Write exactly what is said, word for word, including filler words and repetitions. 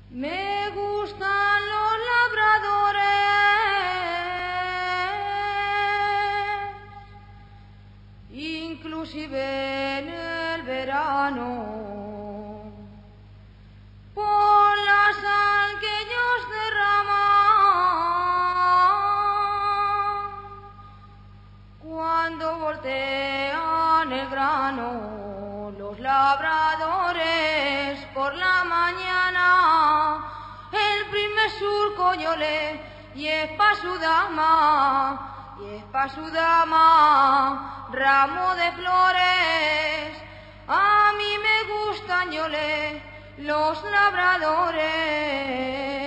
Me gustan los labradores, inclusive en el verano, por la sal que ellos derraman cuando voltean el grano. Los labradores por la mañana, el primer surco yo le y es pa' su dama, y es pa' su dama, ramo de flores. A mí me gustan yo le los labradores.